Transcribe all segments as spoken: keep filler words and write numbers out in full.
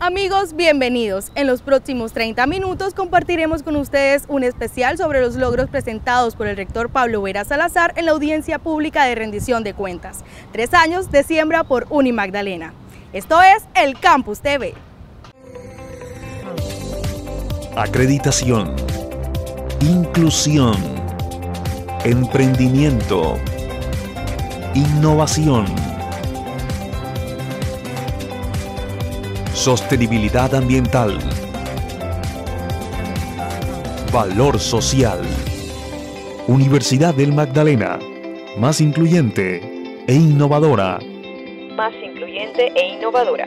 Amigos, bienvenidos. En los próximos treinta minutos compartiremos con ustedes un especial sobre los logros presentados por el rector Pablo Vera Salazar en la audiencia pública de rendición de cuentas. Tres años de siembra por Unimagdalena. Esto es el Campus T V. Acreditación, inclusión, emprendimiento, innovación, sostenibilidad ambiental, valor social. Universidad del Magdalena, más incluyente e innovadora. Más incluyente e innovadora.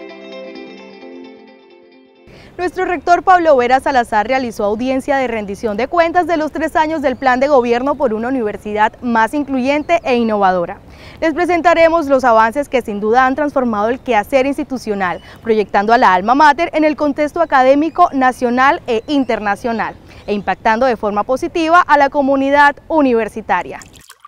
Nuestro rector Pablo Vera Salazar realizó audiencia de rendición de cuentas de los tres años del plan de gobierno por una universidad más incluyente e innovadora. Les presentaremos los avances que sin duda han transformado el quehacer institucional, proyectando a la alma mater en el contexto académico nacional e internacional, e impactando de forma positiva a la comunidad universitaria.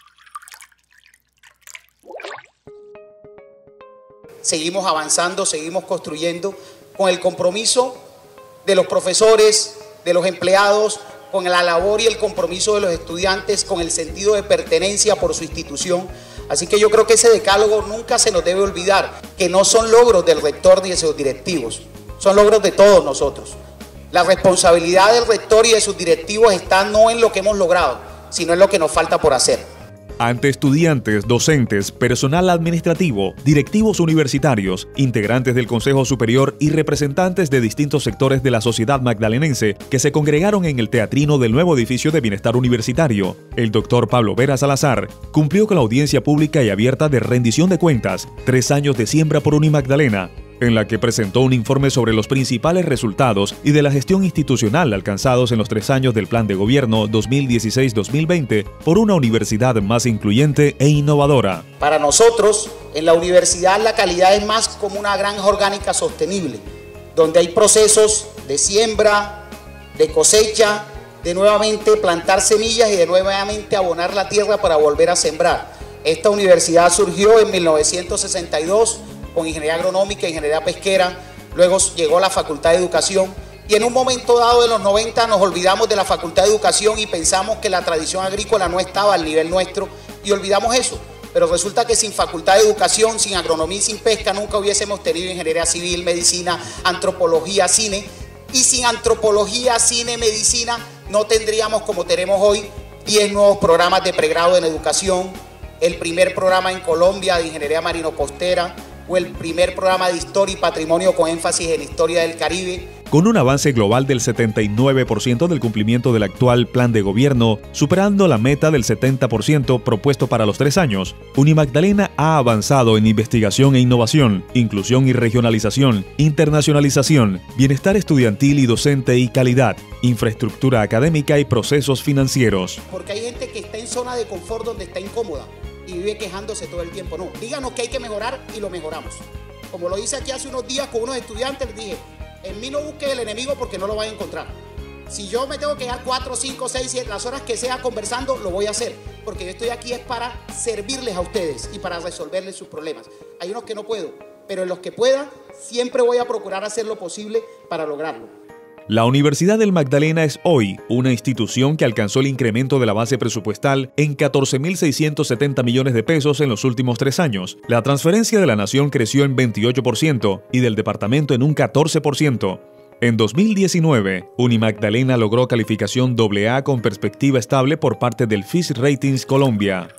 Seguimos avanzando, seguimos construyendo con el compromiso de los profesores, de los empleados, con la labor y el compromiso de los estudiantes, con el sentido de pertenencia por su institución. Así que yo creo que ese decálogo nunca se nos debe olvidar, que no son logros del rector ni de sus directivos, son logros de todos nosotros. La responsabilidad del rector y de sus directivos está no en lo que hemos logrado, sino en lo que nos falta por hacer. Ante estudiantes, docentes, personal administrativo, directivos universitarios, integrantes del Consejo Superior y representantes de distintos sectores de la sociedad magdalenense que se congregaron en el teatrino del nuevo edificio de bienestar universitario, el doctor Pablo Vera Salazar cumplió con la audiencia pública y abierta de rendición de cuentas, tres años de siembra por Unimagdalena, en la que presentó un informe sobre los principales resultados y de la gestión institucional alcanzados en los tres años del Plan de Gobierno dos mil dieciséis dos mil veinte por una universidad más incluyente e innovadora. Para nosotros, en la universidad la calidad es más como una granja orgánica sostenible, donde hay procesos de siembra, de cosecha, de nuevamente plantar semillas y de nuevamente abonar la tierra para volver a sembrar. Esta universidad surgió en mil novecientos sesenta y dos con ingeniería agronómica, ingeniería pesquera, luego llegó la Facultad de Educación y en un momento dado de los noventa nos olvidamos de la Facultad de Educación y pensamos que la tradición agrícola no estaba al nivel nuestro y olvidamos eso. Pero resulta que sin Facultad de Educación, sin agronomía y sin pesca nunca hubiésemos tenido ingeniería civil, medicina, antropología, cine, y sin antropología, cine, medicina no tendríamos como tenemos hoy diez nuevos programas de pregrado en educación, el primer programa en Colombia de ingeniería marino-costera, o el primer programa de historia y patrimonio con énfasis en historia del Caribe. Con un avance global del setenta y nueve por ciento del cumplimiento del actual plan de gobierno, superando la meta del setenta por ciento propuesto para los tres años, Unimagdalena ha avanzado en investigación e innovación, inclusión y regionalización, internacionalización, bienestar estudiantil y docente y calidad, infraestructura académica y procesos financieros. Porque hay gente que está en zona de confort donde está incómoda y vive quejándose todo el tiempo. No, díganos que hay que mejorar y lo mejoramos. Como lo hice aquí hace unos días con unos estudiantes, les dije, en mí no busque el enemigo porque no lo van a encontrar. Si yo me tengo que quedar cuatro, cinco, seis, siete, las horas que sea conversando, lo voy a hacer. Porque yo estoy aquí es para servirles a ustedes y para resolverles sus problemas. Hay unos que no puedo, pero en los que pueda, siempre voy a procurar hacer lo posible para lograrlo. La Universidad del Magdalena es hoy una institución que alcanzó el incremento de la base presupuestal en catorce mil seiscientos setenta millones de pesos en los últimos tres años. La transferencia de la nación creció en veintiocho por ciento y del departamento en un catorce por ciento. En dos mil diecinueve, Unimagdalena logró calificación doble A con perspectiva estable por parte del Fitch Ratings Colombia.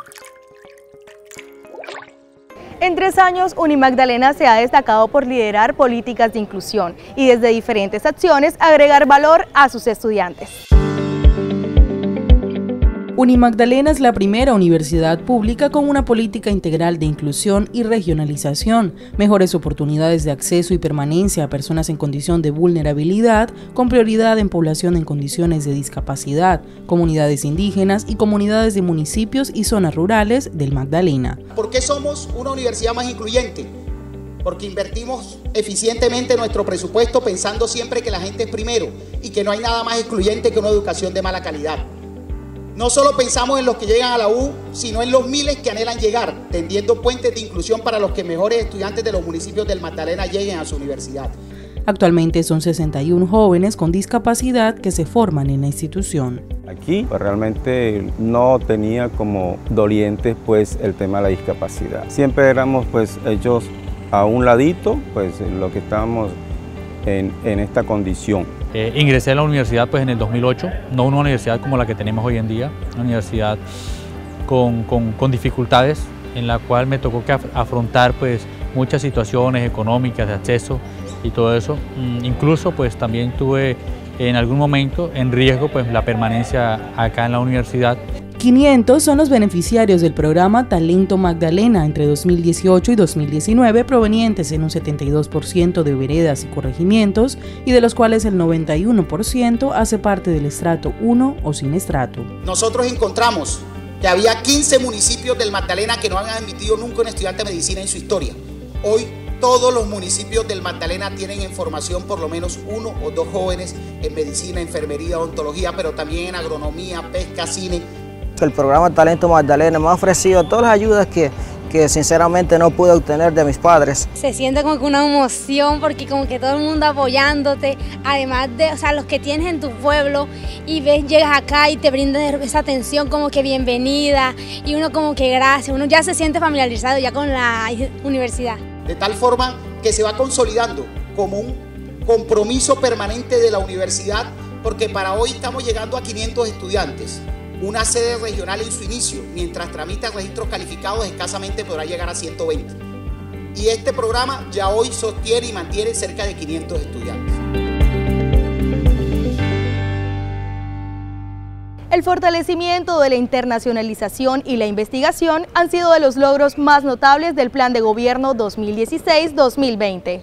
En tres años, Unimagdalena se ha destacado por liderar políticas de inclusión y desde diferentes acciones agregar valor a sus estudiantes. Unimagdalena es la primera universidad pública con una política integral de inclusión y regionalización, mejores oportunidades de acceso y permanencia a personas en condición de vulnerabilidad, con prioridad en población en condiciones de discapacidad, comunidades indígenas y comunidades de municipios y zonas rurales del Magdalena. ¿Por qué somos una universidad más incluyente? Porque invertimos eficientemente nuestro presupuesto pensando siempre que la gente es primero y que no hay nada más excluyente que una educación de mala calidad. No solo pensamos en los que llegan a la U, sino en los miles que anhelan llegar, tendiendo puentes de inclusión para los que mejores estudiantes de los municipios del Magdalena lleguen a su universidad. Actualmente son sesenta y uno jóvenes con discapacidad que se forman en la institución. Aquí pues, realmente no tenía como dolientes pues el tema de la discapacidad. Siempre éramos pues hechos a un ladito, pues lo que estábamos en, en esta condición. Eh, ingresé a la universidad pues en el dos mil ocho, no una universidad como la que tenemos hoy en día, una universidad con, con, con dificultades, en la cual me tocó que af afrontar pues muchas situaciones económicas de acceso y todo eso. Mm, incluso pues también tuve en algún momento en riesgo pues la permanencia acá en la universidad. quinientos son los beneficiarios del programa Talento Magdalena entre dos mil dieciocho y dos mil diecinueve, provenientes en un setenta y dos por ciento de veredas y corregimientos, y de los cuales el noventa y uno por ciento hace parte del estrato uno o sin estrato. Nosotros encontramos que había quince municipios del Magdalena que no han admitido nunca un estudiante de medicina en su historia. Hoy todos los municipios del Magdalena tienen en formación por lo menos uno o dos jóvenes en medicina, enfermería, odontología, pero también en agronomía, pesca, cine. El programa Talento Magdalena me ha ofrecido todas las ayudas que, que sinceramente no pude obtener de mis padres. Se siente como que una emoción porque como que todo el mundo apoyándote, además de, o sea, los que tienes en tu pueblo, y ves, llegas acá y te brindan esa atención como que bienvenida, y uno como que gracias, uno ya se siente familiarizado ya con la universidad. De tal forma que se va consolidando como un compromiso permanente de la universidad, porque para hoy estamos llegando a quinientos estudiantes, una sede regional en su inicio, mientras tramita registros calificados escasamente podrá llegar a ciento veinte. Y este programa ya hoy sostiene y mantiene cerca de quinientos estudiantes. El fortalecimiento de la internacionalización y la investigación han sido de los logros más notables del Plan de Gobierno dos mil dieciséis dos mil veinte.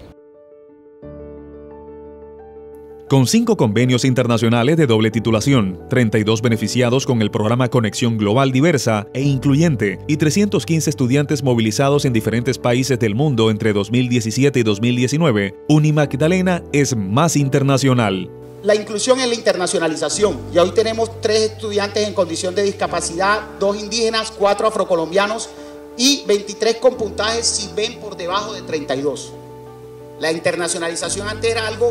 Con cinco convenios internacionales de doble titulación, treinta y dos beneficiados con el programa Conexión Global Diversa e Incluyente y trescientos quince estudiantes movilizados en diferentes países del mundo entre dos mil diecisiete y dos mil diecinueve, Unimagdalena es más internacional. La inclusión en la internacionalización. Y hoy tenemos tres estudiantes en condición de discapacidad, dos indígenas, cuatro afrocolombianos y veintitrés con puntajes si ven por debajo de treinta y dos. La internacionalización antes era algo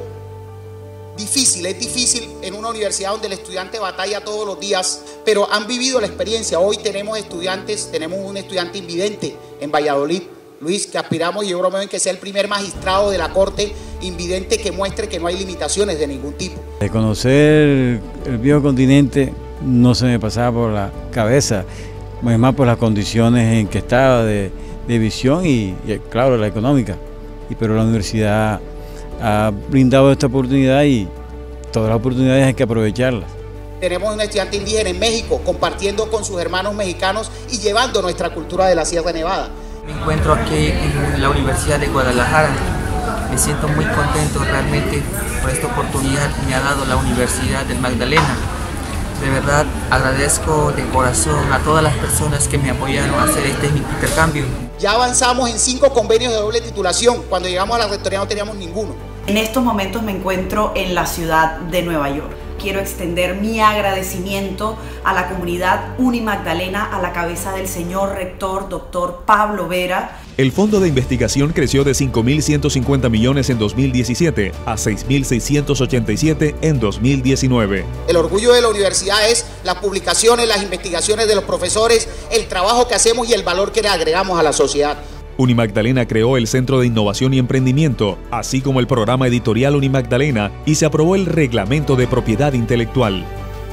difícil, es difícil en una universidad donde el estudiante batalla todos los días, pero han vivido la experiencia. Hoy tenemos estudiantes, tenemos un estudiante invidente en Valladolid, Luis, que aspiramos y yo bromeo en que sea el primer magistrado de la Corte invidente que muestre que no hay limitaciones de ningún tipo. De conocer el viejo continente no se me pasaba por la cabeza, más por las condiciones en que estaba de, de visión y, y claro, la económica, y, pero la universidad ha brindado esta oportunidad y todas las oportunidades hay que aprovecharlas. Tenemos un estudiante indígena en México compartiendo con sus hermanos mexicanos y llevando nuestra cultura de la Sierra Nevada. Me encuentro aquí en la Universidad de Guadalajara. Me siento muy contento realmente por esta oportunidad que me ha dado la Universidad del Magdalena. De verdad agradezco de corazón a todas las personas que me apoyaron a hacer este intercambio. Ya avanzamos en cinco convenios de doble titulación. Cuando llegamos a la rectoría no teníamos ninguno. En estos momentos me encuentro en la ciudad de Nueva York. Quiero extender mi agradecimiento a la comunidad Unimagdalena a la cabeza del señor rector, doctor Pablo Vera. El fondo de investigación creció de cinco mil ciento cincuenta millones en dos mil diecisiete a seis mil seiscientos ochenta y siete en dos mil diecinueve. El orgullo de la universidad es las publicaciones, las investigaciones de los profesores, el trabajo que hacemos y el valor que le agregamos a la sociedad. Unimagdalena creó el Centro de Innovación y Emprendimiento, así como el programa editorial Unimagdalena, y se aprobó el Reglamento de Propiedad Intelectual.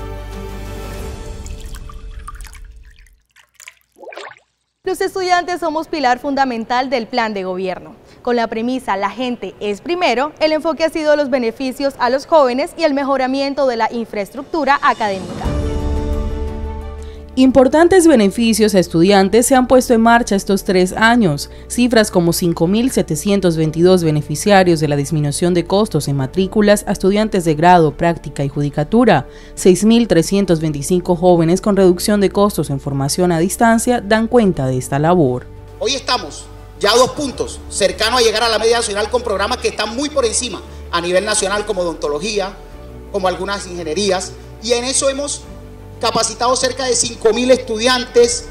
Los estudiantes somos pilar fundamental del plan de gobierno. Con la premisa "la gente es primero", el enfoque ha sido los beneficios a los jóvenes y el mejoramiento de la infraestructura académica. Importantes beneficios a estudiantes se han puesto en marcha estos tres años. Cifras como cinco mil setecientos veintidós beneficiarios de la disminución de costos en matrículas a estudiantes de grado, práctica y judicatura, seis mil trescientos veinticinco jóvenes con reducción de costos en formación a distancia dan cuenta de esta labor. Hoy estamos ya a dos puntos, cercanos a llegar a la media nacional con programas que están muy por encima a nivel nacional como odontología, como algunas ingenierías, y en eso hemos capacitado cerca de cinco mil estudiantes,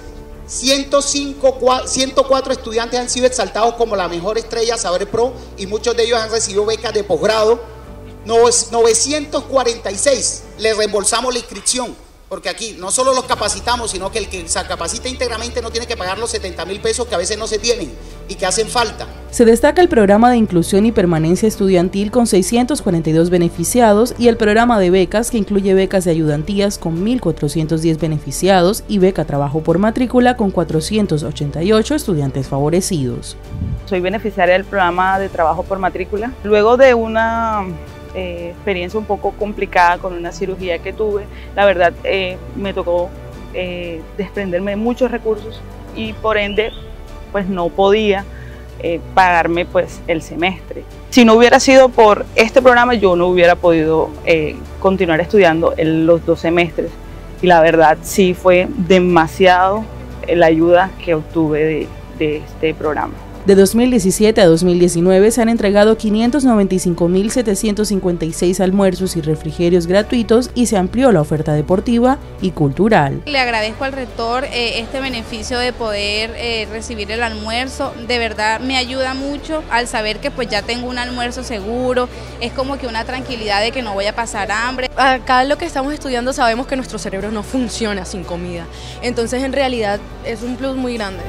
ciento cinco, ciento cuatro estudiantes han sido exaltados como la mejor estrella Saber Pro y muchos de ellos han recibido becas de posgrado. novecientos cuarenta y seis les reembolsamos la inscripción, porque aquí no solo los capacitamos, sino que el que se capacita íntegramente no tiene que pagar los setenta mil pesos que a veces no se tienen y que hacen falta. Se destaca el programa de inclusión y permanencia estudiantil con seiscientos cuarenta y dos beneficiados y el programa de becas que incluye becas de ayudantías con mil cuatrocientos diez beneficiados y beca trabajo por matrícula con cuatrocientos ochenta y ocho estudiantes favorecidos. Soy beneficiaria del programa de trabajo por matrícula. Luego de una eh, experiencia un poco complicada con una cirugía que tuve, la verdad eh, me tocó eh, desprenderme de muchos recursos y por ende pues no podía eh, pagarme pues el semestre. Si no hubiera sido por este programa yo no hubiera podido eh, continuar estudiando en los dos semestres y la verdad sí fue demasiado la ayuda que obtuve de, de este programa. De dos mil diecisiete a dos mil diecinueve se han entregado quinientos noventa y cinco mil setecientos cincuenta y seis almuerzos y refrigerios gratuitos y se amplió la oferta deportiva y cultural. Le agradezco al rector eh, este beneficio de poder eh, recibir el almuerzo, de verdad me ayuda mucho al saber que pues ya tengo un almuerzo seguro, es como que una tranquilidad de que no voy a pasar hambre. Acá lo que estamos estudiando sabemos que nuestro cerebro no funciona sin comida, entonces en realidad es un plus muy grande.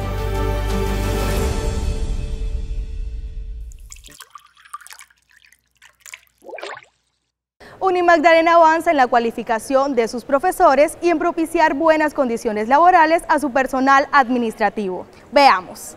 Unimagdalena avanza en la cualificación de sus profesores y en propiciar buenas condiciones laborales a su personal administrativo. Veamos.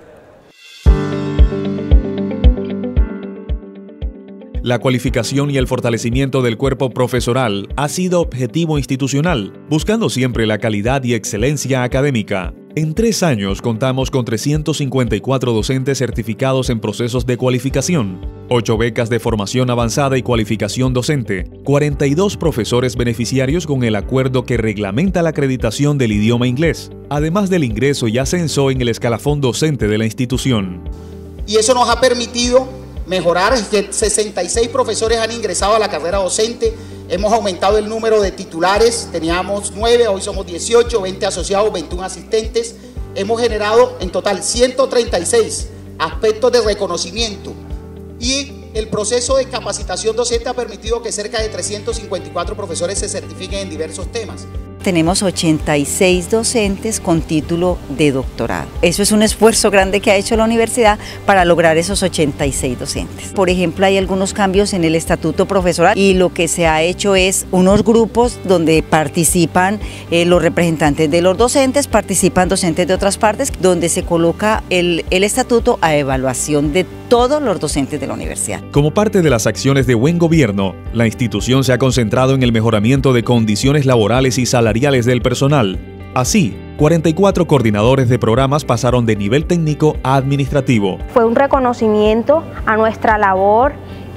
La cualificación y el fortalecimiento del cuerpo profesoral ha sido objetivo institucional, buscando siempre la calidad y excelencia académica. En tres años contamos con trescientos cincuenta y cuatro docentes certificados en procesos de cualificación, ocho becas de formación avanzada y cualificación docente, cuarenta y dos profesores beneficiarios con el acuerdo que reglamenta la acreditación del idioma inglés, además del ingreso y ascenso en el escalafón docente de la institución. Y eso nos ha permitido mejorar, que sesenta y seis profesores han ingresado a la carrera docente, hemos aumentado el número de titulares, teníamos nueve, hoy somos dieciocho, veinte asociados, veintiún asistentes, hemos generado en total ciento treinta y seis aspectos de reconocimiento y el proceso de capacitación docente ha permitido que cerca de trescientos cincuenta y cuatro profesores se certifiquen en diversos temas. Tenemos ochenta y seis docentes con título de doctorado. Eso es un esfuerzo grande que ha hecho la universidad para lograr esos ochenta y seis docentes. Por ejemplo, hay algunos cambios en el estatuto profesoral y lo que se ha hecho es unos grupos donde participan eh, los representantes de los docentes, participan docentes de otras partes, donde se coloca el, el estatuto a evaluación de todos los docentes de la universidad. Como parte de las acciones de buen gobierno, la institución se ha concentrado en el mejoramiento de condiciones laborales y salariales del personal. Así, cuarenta y cuatro coordinadores de programas pasaron de nivel técnico a administrativo. Fue un reconocimiento a nuestra labor,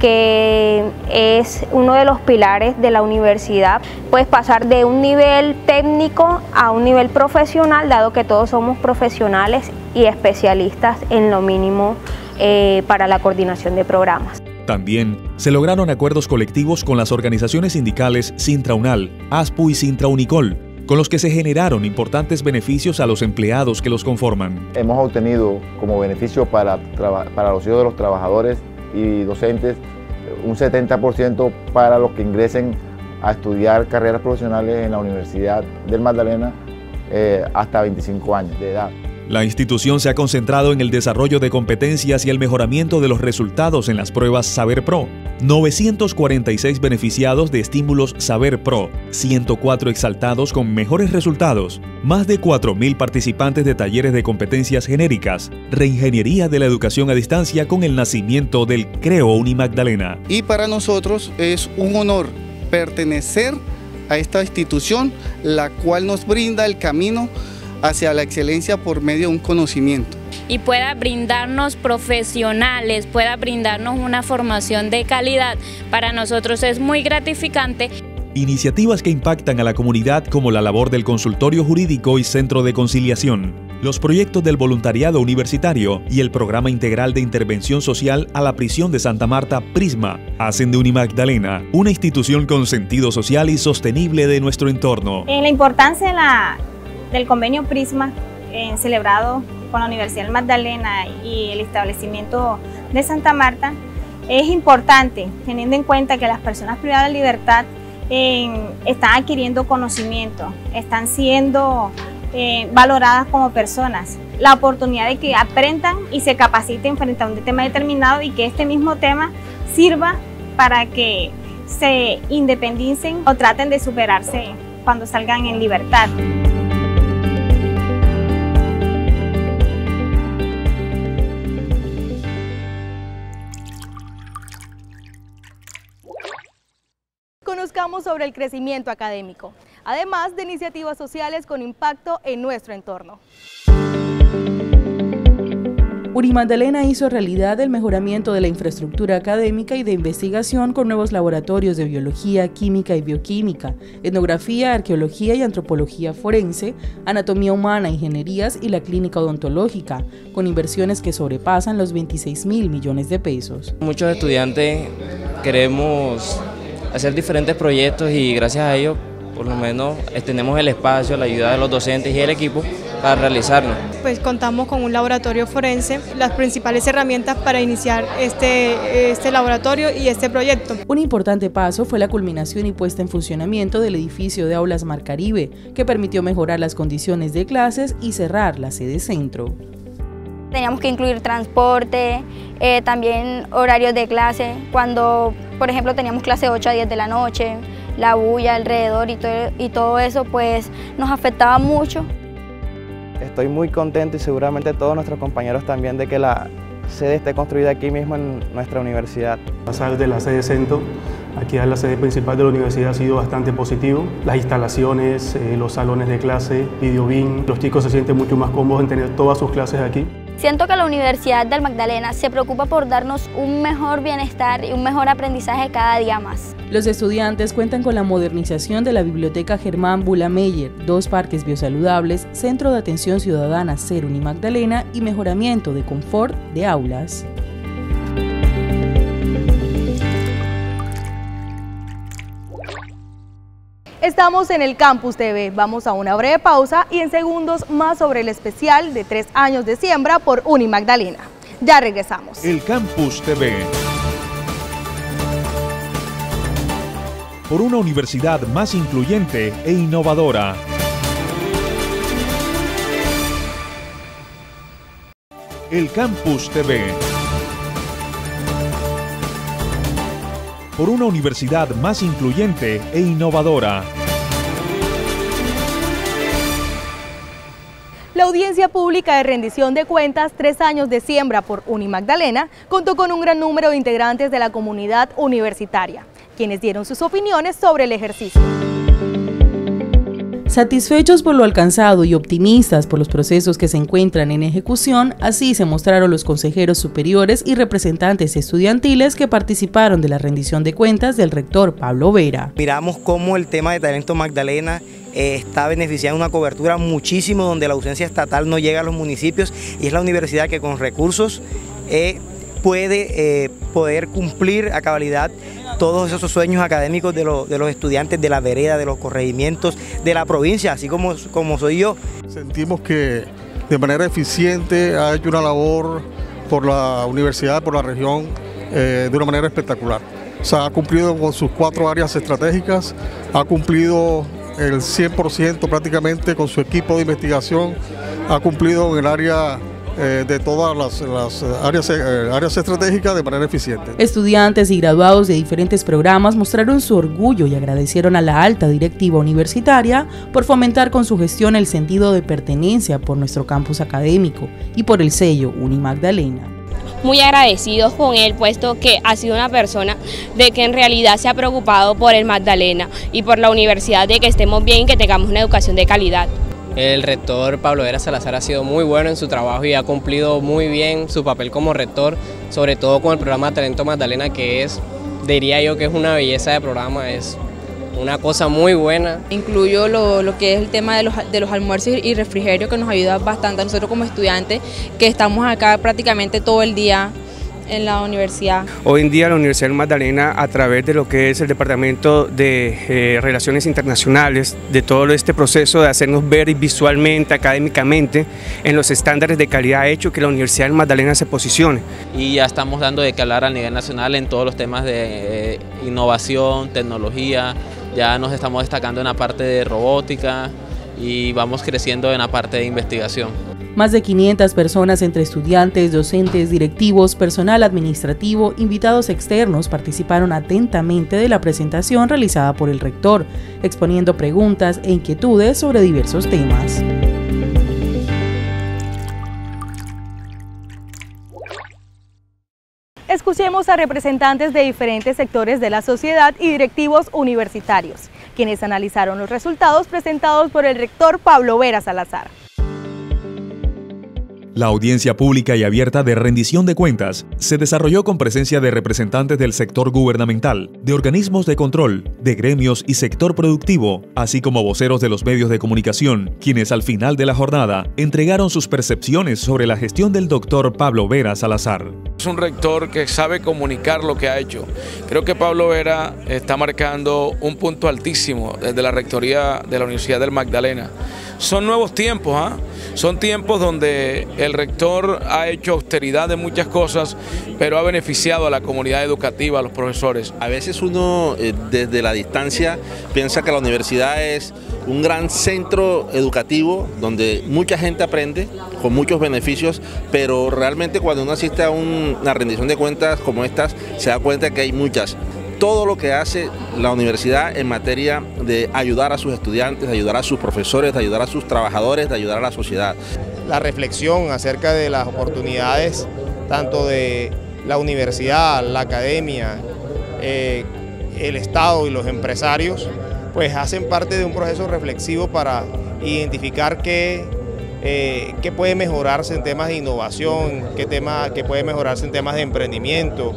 que es uno de los pilares de la universidad, pues pasar de un nivel técnico a un nivel profesional, dado que todos somos profesionales y especialistas en lo mínimo eh, para la coordinación de programas. También se lograron acuerdos colectivos con las organizaciones sindicales Sintraunal, ASPU y Sintraunicol, con los que se generaron importantes beneficios a los empleados que los conforman. Hemos obtenido como beneficio para, para los hijos de los trabajadores y docentes un setenta por ciento para los que ingresen a estudiar carreras profesionales en la Universidad del Magdalena eh, hasta veinticinco años de edad. La institución se ha concentrado en el desarrollo de competencias y el mejoramiento de los resultados en las pruebas Saber Pro. novecientos cuarenta y seis beneficiados de estímulos Saber Pro, ciento cuatro exaltados con mejores resultados, más de cuatro mil participantes de talleres de competencias genéricas, reingeniería de la educación a distancia con el nacimiento del CREO Unimagdalena. Y para nosotros es un honor pertenecer a esta institución, la cual nos brinda el camino hacia la excelencia por medio de un conocimiento. Y pueda brindarnos profesionales, pueda brindarnos una formación de calidad, para nosotros es muy gratificante. Iniciativas que impactan a la comunidad como la labor del consultorio jurídico y centro de conciliación, los proyectos del voluntariado universitario y el programa integral de intervención social a la prisión de Santa Marta, Prisma, hacen de Unimagdalena una institución con sentido social y sostenible de nuestro entorno. En la importancia de la del convenio Prisma eh, celebrado con la Universidad del Magdalena y el establecimiento de Santa Marta es importante, teniendo en cuenta que las personas privadas de libertad eh, están adquiriendo conocimiento, están siendo eh, valoradas como personas. La oportunidad de que aprendan y se capaciten frente a un tema determinado y que este mismo tema sirva para que se independicen o traten de superarse cuando salgan en libertad. Conozcamos sobre el crecimiento académico, además de iniciativas sociales con impacto en nuestro entorno. Unimagdalena hizo realidad el mejoramiento de la infraestructura académica y de investigación con nuevos laboratorios de biología, química y bioquímica, etnografía, arqueología y antropología forense, anatomía humana, ingenierías y la clínica odontológica, con inversiones que sobrepasan los veintiséis mil millones de pesos. Muchos estudiantes queremos hacer diferentes proyectos y gracias a ello por lo menos tenemos el espacio, la ayuda de los docentes y el equipo para realizarlo. Pues contamos con un laboratorio forense, las principales herramientas para iniciar este, este laboratorio y este proyecto. Un importante paso fue la culminación y puesta en funcionamiento del edificio de Aulas Mar Caribe, que permitió mejorar las condiciones de clases y cerrar la sede centro. Teníamos que incluir transporte, eh, también horarios de clase, cuando por ejemplo teníamos clase ocho a diez de la noche, la bulla alrededor y todo, y todo eso pues nos afectaba mucho. Estoy muy contento y seguramente todos nuestros compañeros también de que la sede esté construida aquí mismo en nuestra universidad. Pasar de la sede centro aquí a la sede principal de la universidad ha sido bastante positivo. Las instalaciones, eh, los salones de clase, videobeam, los chicos se sienten mucho más cómodos en tener todas sus clases aquí. Siento que la Universidad del Magdalena se preocupa por darnos un mejor bienestar y un mejor aprendizaje cada día más. Los estudiantes cuentan con la modernización de la Biblioteca Germán Bulameyer, dos parques biosaludables, Centro de Atención Ciudadana Ser Unimagdalena y mejoramiento de confort de aulas. Estamos en el Campus T V, vamos a una breve pausa y en segundos más sobre el especial de tres años de siembra por Unimagdalena. Ya regresamos. El Campus T V. Por una universidad más incluyente e innovadora. El Campus T V. Por una universidad más incluyente e innovadora. La audiencia pública de rendición de cuentas Tres años de siembra por Unimagdalena contó con un gran número de integrantes de la comunidad universitaria, quienes dieron sus opiniones sobre el ejercicio. Satisfechos por lo alcanzado y optimistas por los procesos que se encuentran en ejecución, así se mostraron los consejeros superiores y representantes estudiantiles que participaron de la rendición de cuentas del rector Pablo Vera. Miramos cómo el tema de Talento Magdalena eh, está beneficiando una cobertura muchísimo donde la ausencia estatal no llega a los municipios y es la universidad que con recursos eh, puede eh, poder cumplir a cabalidad todos esos sueños académicos de, lo, de los estudiantes de la vereda, de los corregimientos, de la provincia, así como, como soy yo. Sentimos que de manera eficiente ha hecho una labor por la universidad, por la región, eh, de una manera espectacular. O sea, ha cumplido con sus cuatro áreas estratégicas, ha cumplido el cien por ciento prácticamente con su equipo de investigación, ha cumplido en el área de todas las, las áreas, eh, áreas estratégicas de manera eficiente. Estudiantes y graduados de diferentes programas mostraron su orgullo y agradecieron a la alta directiva universitaria por fomentar con su gestión el sentido de pertenencia por nuestro campus académico y por el sello Unimagdalena. Muy agradecidos con él, puesto que ha sido una persona de que en realidad se ha preocupado por el Magdalena y por la universidad, de que estemos bien y que tengamos una educación de calidad. El rector Pablo Vera Salazar ha sido muy bueno en su trabajo y ha cumplido muy bien su papel como rector, sobre todo con el programa Talento Magdalena, que es, diría yo que es una belleza de programa, es una cosa muy buena. Incluyo lo, lo que es el tema de los, de los almuerzos y refrigerio, que nos ayuda bastante a nosotros como estudiantes, que estamos acá prácticamente todo el día en la universidad. Hoy en día la Universidad del Magdalena, a través de lo que es el Departamento de eh, Relaciones Internacionales, de todo este proceso de hacernos ver visualmente, académicamente, en los estándares de calidad, ha hecho que la Universidad del Magdalena se posicione. Y ya estamos dando de que hablar a nivel nacional en todos los temas de eh, innovación, tecnología, ya nos estamos destacando en la parte de robótica y vamos creciendo en la parte de investigación. Más de quinientas personas entre estudiantes, docentes, directivos, personal administrativo, invitados externos participaron atentamente de la presentación realizada por el rector, exponiendo preguntas e inquietudes sobre diversos temas. Escuchemos a representantes de diferentes sectores de la sociedad y directivos universitarios, quienes analizaron los resultados presentados por el rector Pablo Vera Salazar. La audiencia pública y abierta de rendición de cuentas se desarrolló con presencia de representantes del sector gubernamental, de organismos de control, de gremios y sector productivo, así como voceros de los medios de comunicación, quienes al final de la jornada entregaron sus percepciones sobre la gestión del doctor Pablo Vera Salazar. Es un rector que sabe comunicar lo que ha hecho. Creo que Pablo Vera está marcando un punto altísimo desde la rectoría de la Universidad del Magdalena. Son nuevos tiempos, ¿ah? Son tiempos donde el rector ha hecho austeridad de muchas cosas, pero ha beneficiado a la comunidad educativa, a los profesores. A veces uno eh, desde la distancia piensa que la universidad es un gran centro educativo donde mucha gente aprende con muchos beneficios, pero realmente cuando uno asiste a un, una rendición de cuentas como estas, se da cuenta que hay muchas. Todo lo que hace la universidad en materia de ayudar a sus estudiantes, de ayudar a sus profesores, de ayudar a sus trabajadores, de ayudar a la sociedad. La reflexión acerca de las oportunidades tanto de la universidad, la academia, eh, el Estado y los empresarios, pues hacen parte de un proceso reflexivo para identificar qué, eh, qué puede mejorarse en temas de innovación, qué, tema, qué puede mejorarse en temas de emprendimiento.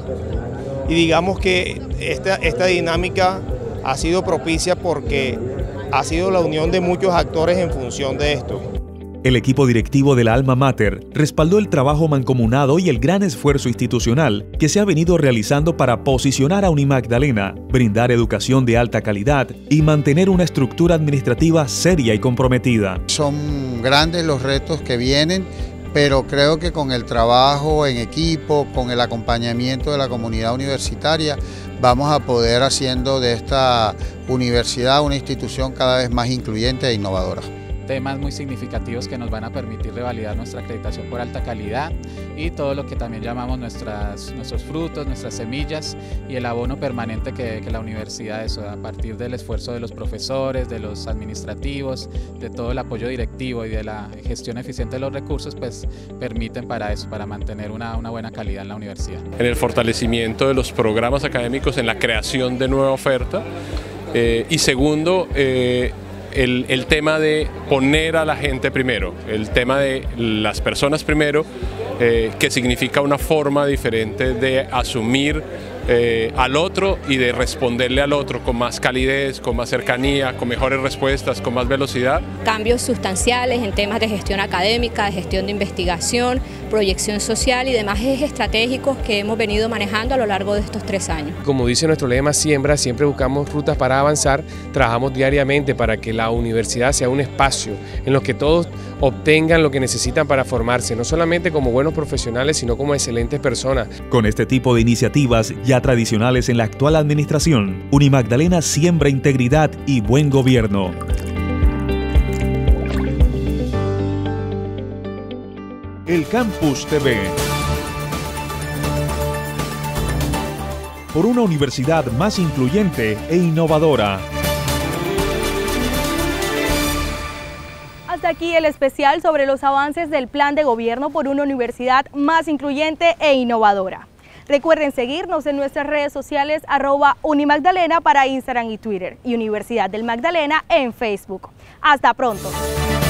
Y digamos que esta, esta dinámica ha sido propicia porque ha sido la unión de muchos actores en función de esto. El equipo directivo de la Alma Mater respaldó el trabajo mancomunado y el gran esfuerzo institucional que se ha venido realizando para posicionar a Unimagdalena, brindar educación de alta calidad y mantener una estructura administrativa seria y comprometida. Son grandes los retos que vienen, pero creo que con el trabajo en equipo, con el acompañamiento de la comunidad universitaria, vamos a poder haciendo de esta universidad una institución cada vez más incluyente e innovadora. Temas muy significativos que nos van a permitir revalidar nuestra acreditación por alta calidad y todo lo que también llamamos nuestras, nuestros frutos, nuestras semillas y el abono permanente que, que la universidad, eso, a partir del esfuerzo de los profesores, de los administrativos, de todo el apoyo directivo y de la gestión eficiente de los recursos, pues permiten para eso, para mantener una, una buena calidad en la universidad. En el fortalecimiento de los programas académicos, en la creación de nueva oferta eh, y segundo, eh, El, el tema de poner a la gente primero, el tema de las personas primero, eh, que significa una forma diferente de asumir eh, al otro y de responderle al otro con más calidez, con más cercanía, con mejores respuestas, con más velocidad. Cambios sustanciales en temas de gestión académica, de gestión de investigación, proyección social y demás ejes estratégicos que hemos venido manejando a lo largo de estos tres años. Como dice nuestro lema Siembra, siempre buscamos rutas para avanzar, trabajamos diariamente para que la universidad sea un espacio en el que todos obtengan lo que necesitan para formarse, no solamente como buenos profesionales, sino como excelentes personas. Con este tipo de iniciativas ya tradicionales en la actual administración, Unimagdalena siembra integridad y buen gobierno. El Campus T V. Por una universidad más incluyente e innovadora. Hasta aquí el especial sobre los avances del plan de gobierno por una universidad más incluyente e innovadora. Recuerden seguirnos en nuestras redes sociales arroba Unimagdalena para Instagram y Twitter y Universidad del Magdalena en Facebook. Hasta pronto.